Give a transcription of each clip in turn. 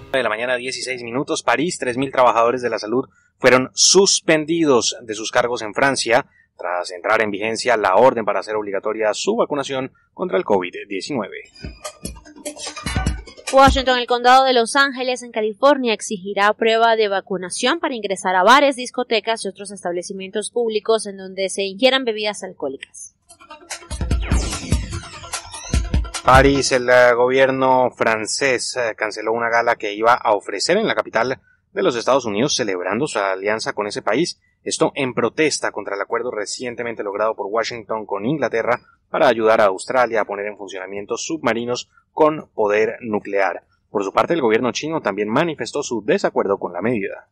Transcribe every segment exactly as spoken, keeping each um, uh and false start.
De la mañana, dieciséis minutos, París, tres mil trabajadores de la salud fueron suspendidos de sus cargos en Francia tras entrar en vigencia la orden para hacer obligatoria su vacunación contra el COVID diecinueve. Washington, el condado de Los Ángeles, en California, exigirá prueba de vacunación para ingresar a bares, discotecas y otros establecimientos públicos en donde se ingieran bebidas alcohólicas. París, el uh, gobierno francés uh, canceló una gala que iba a ofrecer en la capital de los Estados Unidos celebrando su alianza con ese país. Esto en protesta contra el acuerdo recientemente logrado por Washington con Inglaterra para ayudar a Australia a poner en funcionamiento submarinos con poder nuclear. Por su parte, el gobierno chino también manifestó su desacuerdo con la medida.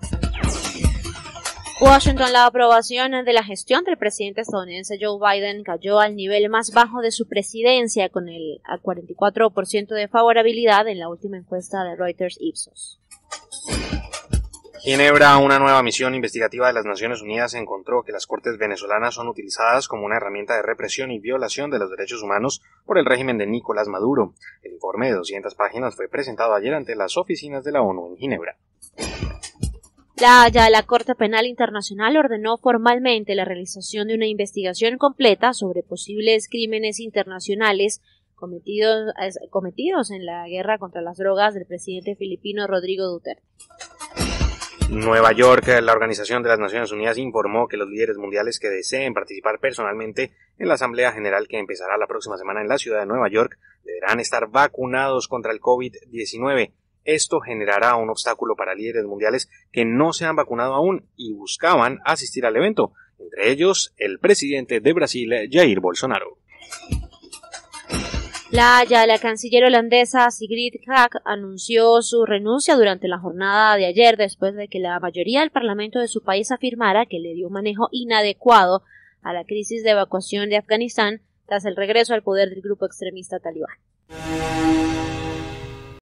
Washington, la aprobación de la gestión del presidente estadounidense Joe Biden cayó al nivel más bajo de su presidencia, con el cuarenta y cuatro por ciento de favorabilidad en la última encuesta de Reuters Ipsos. Ginebra, una nueva misión investigativa de las Naciones Unidas encontró que las cortes venezolanas son utilizadas como una herramienta de represión y violación de los derechos humanos por el régimen de Nicolás Maduro. El informe de doscientas páginas fue presentado ayer ante las oficinas de la ONU en Ginebra. La Haya, la Corte Penal Internacional, ordenó formalmente la realización de una investigación completa sobre posibles crímenes internacionales cometidos, cometidos en la guerra contra las drogas del presidente filipino Rodrigo Duterte. Nueva York, la Organización de las Naciones Unidas informó que los líderes mundiales que deseen participar personalmente en la Asamblea General que empezará la próxima semana en la ciudad de Nueva York deberán estar vacunados contra el COVID diecinueve. Esto generará un obstáculo para líderes mundiales que no se han vacunado aún y buscaban asistir al evento, entre ellos el presidente de Brasil, Jair Bolsonaro. La Haya, la canciller holandesa Sigrid Kaag anunció su renuncia durante la jornada de ayer después de que la mayoría del parlamento de su país afirmara que le dio un manejo inadecuado a la crisis de evacuación de Afganistán tras el regreso al poder del grupo extremista talibán.